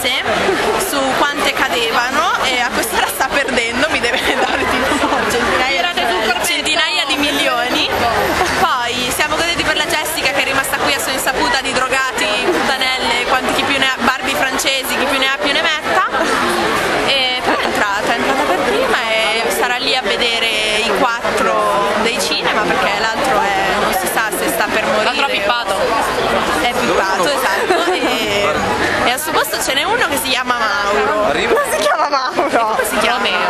entrate su quante cadevano e a quest'ora sta perdendo, mi deve dare tipo centinaia di milioni. Poi siamo contenti per la Jessica che è rimasta qui a sua insaputa di drogati, puttanelle, chi più ne ha, Barbie francesi, chi più ne ha più ne metta. E poi è entrata per prima e sarà lì a vedere i 4 dei cinema perché l'altro non si sa se sta per morire. L'altro è pippato. È pippato, esatto. E al suo posto ce n'è uno che si chiama Mauro. Non si chiama Mauro! Come si chiama?